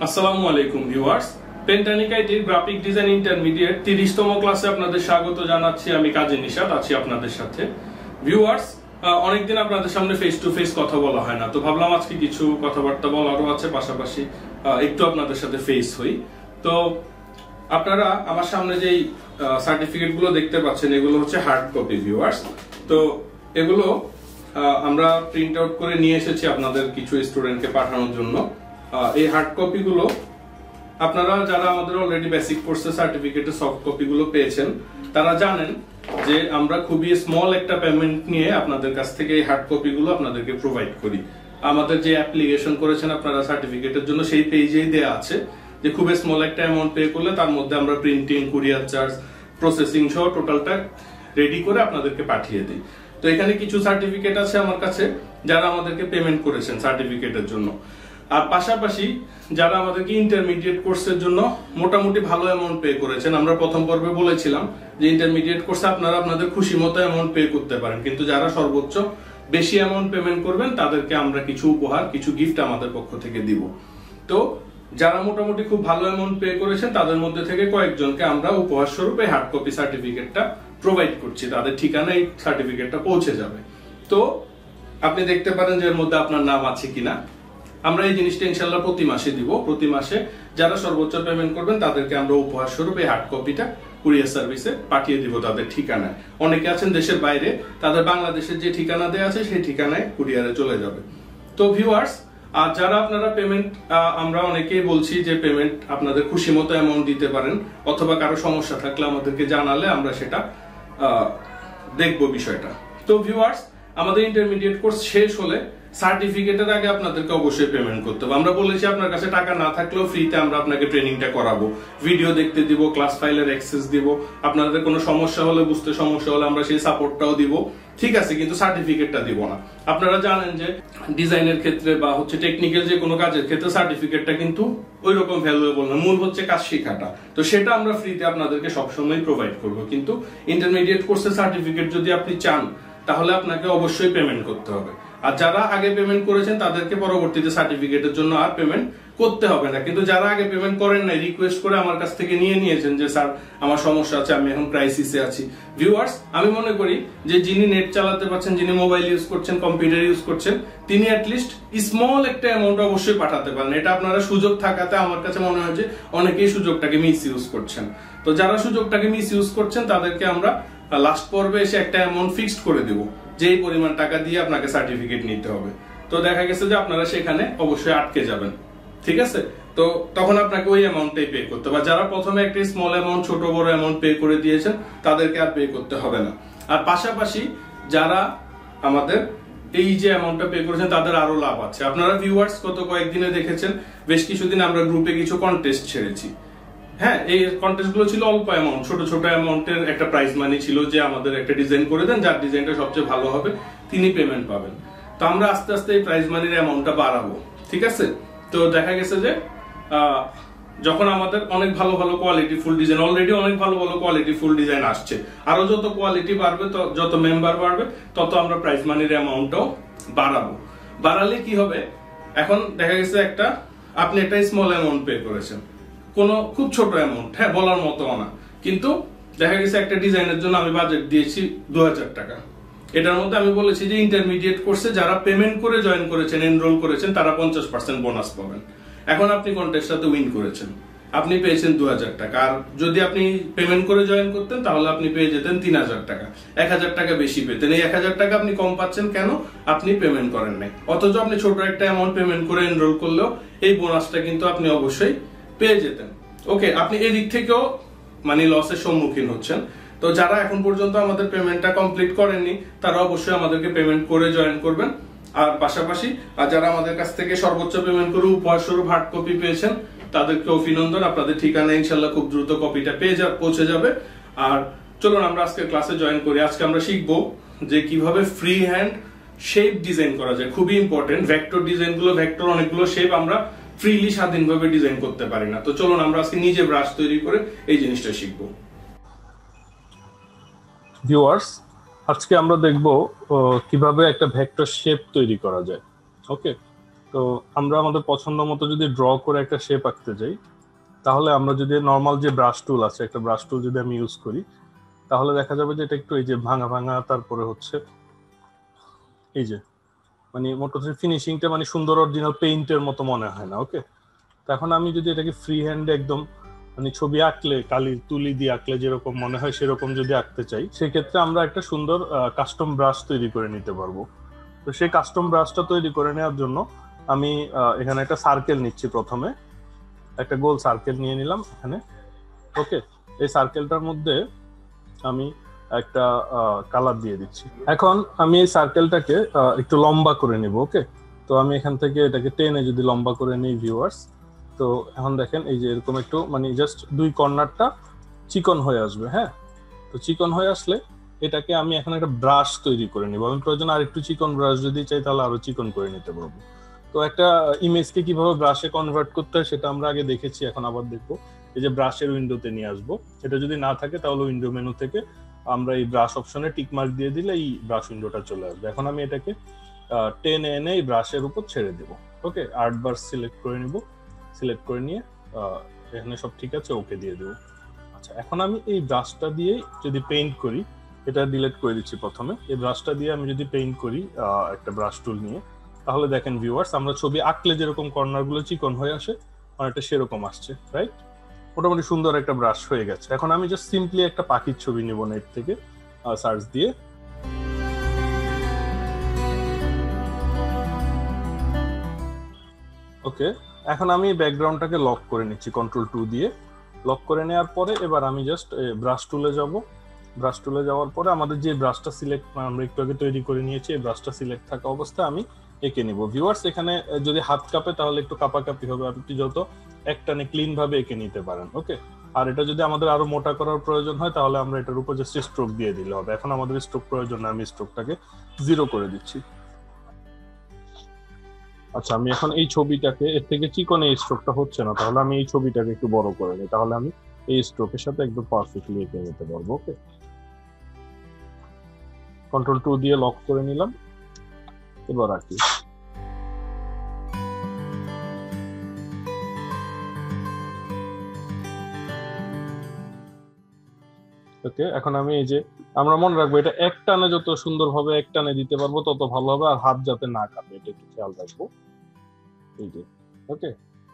আসসালামু আলাইকুম ভিউয়ার্স, পেন্টানিক আইটির গ্রাফিক ডিজাইন ইন্টারমিডিয়েট 30তম ক্লাসে আপনাদের স্বাগত জানাচ্ছি। আমি কাজী নিশাত আছি আপনাদের সাথে। ভিউয়ার্স, অনেকদিন আপনাদের সামনে ফেস টু ফেস কথা বলা হয় না, তো ভাবলাম আজকে কিছু কথাবার্তা বলারও আছে, পাশাপাশি একটু আপনাদের সাথে ফেস হই। তো আপনারা আমার সামনে যেই সার্টিফিকেট গুলো দেখতে পাচ্ছেন, এগুলো হচ্ছে হার্ড কপি ভিউয়ার্স। তো এগুলো আমরা প্রিন্ট আউট করে নিয়ে এসেছি আপনাদের কিছু স্টুডেন্টকে পাঠানোর জন্য। এই হার্ড কপি গুলো আপনারা যারা আমাদের অলরেডি বেসিক কোর্সের সার্টিফিকেটের সফট কপি গুলো পেয়েছেন, তারা জানেন যে আমরা খুবই স্মল একটা পেমেন্ট নিয়ে আপনাদের কাছ থেকে এই হার্ড কপি গুলো আপনাদেরকে প্রোভাইড করি। আমাদের যে অ্যাপ্লিকেশন করেছেন আপনারা সার্টিফিকেটের জন্য, সেই পেজেই দেয়া আছে যে খুব স্মল একটা অ্যামাউন্ট পে করলে তার মধ্যে আমরা প্রিন্টিং, কুরিয়ার চার্জ, প্রসেসিং সহ টোটালটা রেডি করে আপনাদেরকে পাঠিয়ে দিই। তো এখানে কিছু সার্টিফিকেট আছে আমার কাছে যারা আমাদেরকে পেমেন্ট করেছেন সার্টিফিকেটের জন্য, আর পাশাপাশি যারা আমাদেরকে ইন্টারমিডিয়েট কোর্সের জন্য মোটামুটি ভালো অ্যামাউন্ট পে করেছেন। আমরা প্রথম পর্বে বলেছিলাম যে ইন্টারমিডিয়েট কোর্সে আপনারা আপনাদের খুশি মতো অ্যামাউন্ট পে করতে পারেন, কিন্তু যারা সর্বোচ্চ বেশি অ্যামাউন্ট পেমেন্ট করবেন তাদেরকে আমরা কিছু উপহার, কিছু গিফট আমাদের পক্ষ থেকে দিব। তো যারা মোটামুটি খুব ভালো অ্যামাউন্ট পে করেছেন তাদের মধ্যে থেকে কয়েকজনকে আমরা উপহার স্বরূপ এই হার্ড কপি সার্টিফিকেটটা প্রোভাইড করছি, তাদের ঠিকানায় এই সার্টিফিকেটটা পৌঁছে যাবে। তো আপনি দেখতে পারেন যে এর মধ্যে আপনার নাম আছে কিনা। আমরা এই জিনিসটা ইনশাআল্লাহ প্রতি মাসে দিব। প্রতি মাসে যারা সর্বোচ্চ পেমেন্ট করবেন তাদেরকে আমরা উপহার স্বরূপ এই হার্ড কপিটা কুরিয়ার সার্ভিসে পাঠিয়ে দিব তাদের ঠিকানায়। অনেকে আছেন দেশের বাইরে, তাদের বাংলাদেশের যে ঠিকানা দেওয়া আছে সেই ঠিকানায় কুরিয়ারে চলে যাবে। তো ভিউয়ার্স, আর যারা আপনারা পেমেন্ট, আমরা অনেকেই বলছি যে পেমেন্ট আপনাদের খুশি মতো অ্যামাউন্ট দিতে পারেন, অথবা কারো সমস্যা থাকলে আমাদেরকে জানালে আমরা সেটা দেখবো বিষয়টা। তো ভিউয়ার্স, আমাদের ইন্টারমিডিয়েট কোর্স শেষ হলে সার্টিফিকেটের আগে আপনাদেরকে অবশ্যই পেমেন্ট করতে হবে। আমরা বলেছি আপনার কাছে টাকা না থাকলেও ফ্রিতে আমরা আপনাকে ট্রেনিংটা করাবো, ভিডিও দেখতে দিব, ক্লাস ফাইলের অ্যাক্সেস দিব, আপনাদের কোনো সমস্যা হলে, বুঝতে সমস্যা হলে আমরা সেই সাপোর্টটাও দিব, ঠিক আছে, কিন্তু সার্টিফিকেটটা দিব না। আপনারা জানেন যে ডিজাইনের ক্ষেত্রে বা হচ্ছে টেকনিক্যাল যে কোনো কাজের ক্ষেত্রে সার্টিফিকেটটা কিন্তু ওই রকম ভ্যালুয়েবল না, মূল হচ্ছে কাজ শেখাটা। তো সেটা আমরা ফ্রিতে আপনাদেরকে সবসময় প্রোভাইড করব, কিন্তু ইন্টারমিডিয়েট কোর্সের সার্টিফিকেট যদি আপনি চান তাহলে আপনাকে অবশ্যই পেমেন্ট করতে হবে। আর যারা আগে পেমেন্ট করেছেন তাদেরকে পরবর্তীতে সার্টিফিকেটের জন্য আর পেমেন্ট করতে হবে না, কিন্তু যারা আগে পেমেন্ট করেন নাই, রিকোয়েস্ট করে আমার কাছ থেকে নিয়ে নিয়েছেন যে স্যার আমার সমস্যা আছে, আমি এখন ক্রাইসিসে আছি। ভিউয়ার্স, আমি মনে করি যে যিনি নেট চালাতে পারছেন, যিনি মোবাইল ইউজ করছেন, কম্পিউটার ইউজ করছেন, তিনি অ্যাটলিস্ট স্মল একটা অ্যামাউন্ট অবশ্যই পাঠাতে পারেন। এটা আপনারা সুযোগ থাকাতে আমার কাছে মনে হয় যে অনেকেই সুযোগটাকে মিস ইউজ করছেন। তো যারা সুযোগটাকে মিস ইউজ করছেন তাদেরকে আমরা লাস্ট পর্বে এসে একটা অ্যামাউন্ট ফিক্সড করে দেব, যেই পরিমাণ টাকা দিয়ে আপনাকে সার্টিফিকেট নিতে হবে। তো দেখা গেছে যে আপনারা সেখানে অবশ্যই আটকে যাবেন, ঠিক আছে। তো তখন আপনাকে ওই অ্যামাউন্টটাই পে করতে হবে। যারা প্রথমে একটা স্মল অ্যামাউন্ট, ছোট বড় অ্যামাউন্ট পে করে দিয়েছেন তাদেরকে আর পে করতে হবে না। আর পাশাপাশি যারা আমাদের এই যে অ্যামাউন্টটা পে করেছেন তাদের আরো লাভ আছে। আপনারা ভিউয়ার্স গত কয়েকদিনে দেখেছেন, বেশ কিছুদিন আমরা গ্রুপে কিছু কন্টেস্ট ছেড়েছি। হ্যাঁ, এই কন্টেস্ট গুলো ছিল অল্প অ্যামাউন্ট, ছোট ছোট অ্যামাউন্টের একটা প্রাইজ মানি ছিল যে আমাদের একটা ডিজাইন করে দেন, যার ডিজাইনটা সবচেয়ে ভালো হবে তিনি পেমেন্ট পাবেন। তো আমরা আস্তে আস্তে এই প্রাইজ মানির অ্যামাউন্টটা বাড়াবো, ঠিক আছে। তো দেখা গেছে যে যখন আমাদের অনেক ভালো ভালো কোয়ালিটি ফুল ডিজাইন, অলরেডি অনেক ভালো ভালো কোয়ালিটি ফুল ডিজাইন আসছে, আরো যত কোয়ালিটি বাড়বে, যত মেম্বার বাড়বে, তত আমরা প্রাইজ মানির অ্যামাউন্টটাও বাড়াবো। বাড়ালে কি হবে, এখন দেখা গেছে আপনি একটা স্মল অ্যামাউন্ট পে করেছেন, কোনো খুব ছোট অ্যামাউন্ট, হ্যাঁ বলার মতো না, কিন্তু দেখা গেছে একটা ডিজাইনের জন্য আমি বাজেট দিয়েছি 2000 টাকা। এটার মধ্যে আমি বলেছি যে ইন্টারমিডিয়েট কোর্সে যারা পেমেন্ট করে জয়েন করেছেন, এনরোল করেছেন, তারা 50% বোনাস পাবেন। এখন আপনি কন্টেস্টটাতে উইন করেছেন, আপনি পেয়েছেন 2000 টাকা। আর যদি আপনি পেমেন্ট করে জয়েন করতেন তাহলে আপনি পেয়ে যেতেন 3000 টাকা, 1000 টাকা বেশি পেতেন। এই 1000 টাকা আপনি কম পাচ্ছেন কেন? আপনি পেমেন্ট করেন নাই। অথচ আপনি ছোট একটা অ্যামাউন্ট পেমেন্ট করে এনরোল করলেও এই বোনাসটা কিন্তু আপনি অবশ্যই পেয়ে যেতেন। ওকে, আপনি এদিক থেকেও মানে লসের সম্মুখীন হচ্ছেন। তো যারা এখন পর্যন্ত আমাদের পেমেন্টটা কমপ্লিট করেননি তারা অবশ্যই আমাদেরকে পেমেন্ট করে জয়েন করবেন। আর পাশাপাশি যারা আমাদের কাছ থেকে সর্বোচ্চ পেমেন্ট করে উপহার স্বরূপ হার্ড কপি পেয়েছেন তাদেরকে অভিনন্দন, আপনাদের ঠিকানা ইনশাল্লাহ খুব দ্রুত কপিটা পৌঁছে যাবে। আর চলুন আমরা আজকে ক্লাসে জয়েন করি। আজকে আমরা শিখবো যে কিভাবে ফ্রি হ্যান্ড শেপ ডিজাইন করা যায়। খুবই ইম্পর্টেন্ট, ভেক্টর ডিজাইন গুলো, ভেক্টর অনেকগুলো শেপ আমরা ফ্রিলি স্বাধীনভাবে ডিজাইন করতে পারি না। তো চলুন আমরা আজকে নিজে ব্রাশ তৈরি করে এই জিনিসটা শিখবো। ভিউয়ার্স, আজকে আমরা দেখব কিভাবে একটা ভেক্টর শেপ তৈরি করা যায়। ওকে, তো আমরা আমাদের পছন্দ মতো যদি ড্র করে একটা শেপ আঁকতে যাই, তাহলে আমরা যদি নর্মাল যে ব্রাশ টুল আছে, একটা ব্রাশ টুল যদি আমি ইউজ করি, তাহলে দেখা যাবে যে এটা একটু এই যে ভাঙা ভাঙা, তারপরে হচ্ছে এই যে মানে মোটামুটি ফিনিশিংটা মানে সুন্দর অরিজিনাল পেইন্টের মতো মনে হয় না। ওকে, তো এখন আমি যদি এটাকে ফ্রি হ্যান্ডে একদম মানে ছবি আঁকলে কালি তুলি দিয়ে আঁকলে যেরকম মনে হয় সেরকম যদি আঁকতে চাই, সেক্ষেত্রে আমরা একটা সুন্দর কাস্টম ব্রাশ তৈরি করে নিতে পারবো। তো সেই কাস্টম ব্রাশটা তৈরি করে নেওয়ার জন্য আমি এখানে একটা সার্কেল নিচ্ছি। প্রথমে একটা গোল সার্কেল নিয়ে নিলাম এখানে। ওকে, এই সার্কেলটার মধ্যে আমি একটা কালার দিয়ে দিচ্ছি। এখন আমি এই সার্কেলটাকে একটু লম্বা করে নিব। ওকে, তো আমি এখান থেকে এটাকে টেনে যদি লম্বা করে নিই ভিউয়ার্স, তো এখন দেখেন এই যে এরকম একটু মানে জাস্ট দুই কর্নারটা চিকন হয়ে আসবে। হ্যাঁ, তো চিকন হয়ে আসলে এটাকে আমি এখন একটা ব্রাশ তৈরি করে নিব। আমি প্রয়োজন আর একটু চিকন ব্রাশ যদি চাই তাহলে আরো চিকন করে নিতে পারবো। তো একটা ইমেজকে কিভাবে ব্রাশে কনভার্ট করতে হয় সেটা আমরা আগে দেখেছি, এখন আবার দেখবো। এই যে ব্রাশের উইন্ডোতে নিয়ে আসবো, এটা যদি না থাকে তাহলে উইন্ডো মেনু থেকে আমরা এই ব্রাশ অপশনে টিক মার্ক দিয়ে দিলে এই ব্রাশ উইন্ডোটা চলে আসবে। এখন আমি এটাকে টেনে এনে এই ব্রাশের উপর ছেড়ে দেবো। ওকে, আর্ট ব্রাশ সিলেক্ট করে নিব, সিলেক্ট করে নিয়ে এখানে সব ঠিক আছে ওকে দিয়ে দেবো। আচ্ছা, এখন আমি এই ব্রাশটা দিয়ে যদি পেইন্ট করি, এটা ডিলিট করে দিচ্ছি প্রথমে। এই ব্রাশটা দিয়ে আমি যদি পেইন্ট করি একটা ব্রাশ টুল নিয়ে, তাহলে দেখেন ভিউয়ার্স আমরা ছবি আঁকলে যেরকম কর্নার গুলো চিকন হয়ে আসে অনেকটা সেরকম আসছে, রাইট? মোটামুটি সুন্দর একটা ব্রাশ হয়ে গেছে। এখন আমি জাস্ট সিম্পলি একটা পাখির ছবি নিব নেট থেকে সার্চ দিয়ে। ওকে, এখন আমি ব্যাকগ্রাউন্ডটাকে লক করে নিচ্ছি Ctrl+2 দিয়ে। লক করে নেওয়ার পরে এবার আমি জাস্ট ব্রাশ টুলে যাব। ব্রাশ টুলে যাওয়ার পরে আমাদের যে ব্রাশটা সিলেক্ট আমরা একটু আগে তৈরি করে নিয়েছি, এই ব্রাশটা সিলেক্ট থাকা অবস্থায় আমি এঁকে নিব। ভিউয়ার্স, এখানে যদি হাত কাঁপে তাহলে একটু কাঁপাকাঁপি হবে, আপনি যত একটানে ক্লিন ভাবে এঁকে নিতে পারেন। ওকে, আর এটা যদি আমাদের আরো মোটা করার প্রয়োজন হয় তাহলে আমরা এটার উপর জাস্ট স্ট্রোক দিয়ে দিলে হবে। এখন আমাদের স্ট্রোক প্রয়োজন না, আমি স্ট্রোকটাকে 0 করে দিচ্ছি। আচ্ছা, আমি এখন এই ছবিটাকে এর থেকে চিকন এই স্ট্রোকটা হচ্ছে না, তাহলে আমি এই ছবিটাকে একটু বড় করে নিই, তাহলে আমি এই স্ট্রোকের সাথে একদম পারফেক্টলি এঁকে নিতে পারবো। ওকে, Ctrl+2 দিয়ে লক করে নিলাম, এবার আঁকি। ওকে, এখন আমি এই যে আমরা মনে রাখবো এটা এক টানে যত সুন্দরভাবে এক টানে দিতে পারবো তত ভালো হবে, আর হাত যাতে না কাঁপে এটা একটু খেয়াল রাখবো। এই যে ওকে,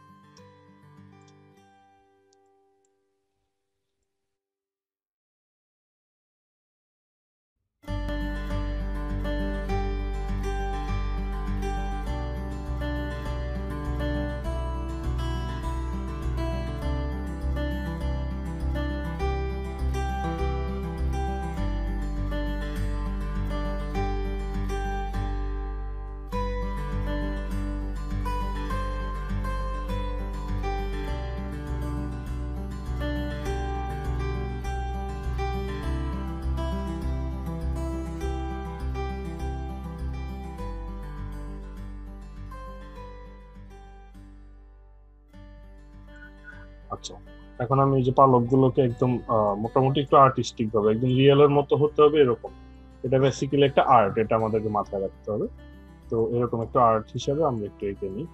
আচ্ছা, এখন আমি এই যে পালক গুলোকে একদম মোটামুটি একটু আর্টিস্টিক ভাবে একদম রিয়েলের মতো হতে হবে এরকম। এটা বেসিক্যালি একটা আর্ট, এটা আমাদেরকে মাথায় রাখতে হবে। তো এরকম একটা আর্ট হিসাবে আমরা একটু এঁকে নিই।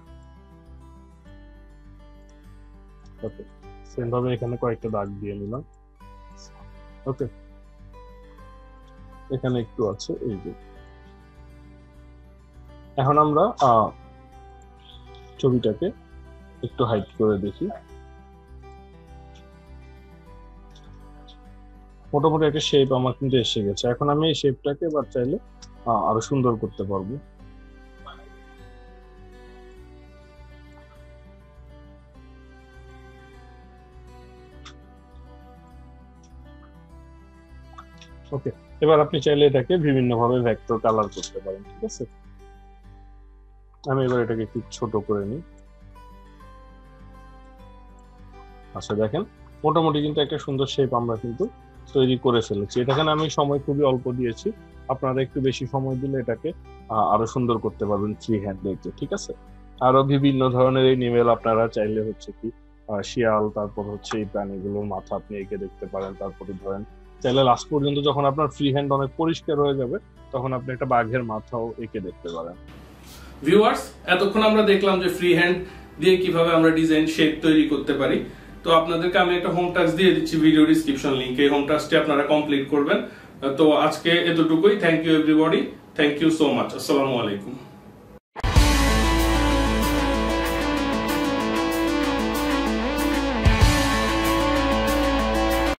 ওকে, সেম ভাবে এখানে কয়েকটা দাগ দিয়ে নিলাম। ওকে, এখানে একটু আছে এই যে। এখন আমরা ছবিটাকে একটু হাইড করে দেখি। মোটামুটি একটা শেপ আমার কিন্তু এসে গেছে। এখন আমি এই শেপটাকে এবার চাইলে আরো সুন্দর করতে পারবো। ওকে, এবার আপনি চাইলে এটাকে বিভিন্ন ভাবে ভেক্টর কালার করতে পারেন। ঠিক আছে, আমি এবার এটাকে একটু ছোট করে নিই। আচ্ছা, দেখেন মোটামুটি কিন্তু একটা সুন্দর শেপ আমরা কিন্তু তৈরি করে ফেলেছি। এটাখানে আমি সময় খুবই অল্প দিয়েছি, আপনারা একটু বেশি সময় দিলে এটাকে আরো সুন্দর করতে পারবেন ফ্রি হ্যান্ড এঁকে। ঠিক আছে, আরো বিভিন্ন ধরনের এই নিমেল আপনারা চাইলে হচ্ছে কি শিয়াল, তারপর হচ্ছে এই প্রাণীগুলোর মাথা আপনি এঁকে দেখতে পারেন। তারপরে ধরেন চাইলে লাস্ট পর্যন্ত যখন আপনার ফ্রি হ্যান্ড অনেক পরিষ্কার হয়ে যাবে তখন আপনি একটা বাঘের মাথাও এঁকে দেখতে পারেন। ভিউয়ার্স, এতক্ষণ আমরা দেখলাম যে ফ্রি হ্যান্ড দিয়ে কিভাবে আমরা ডিজাইন শেপ তৈরি করতে পারি। তো আপনাদেরকে আমি একটা হোম টাস্ক দিয়ে দিচ্ছি ভিডিও ডিসক্রিপশন লিংকে, এই হোম টাস্কটি আপনারা কমপ্লিট করবেন। তো আজকে এতটুকুই। Thank you everybody, thank you so much. আসসালামু আলাইকুম।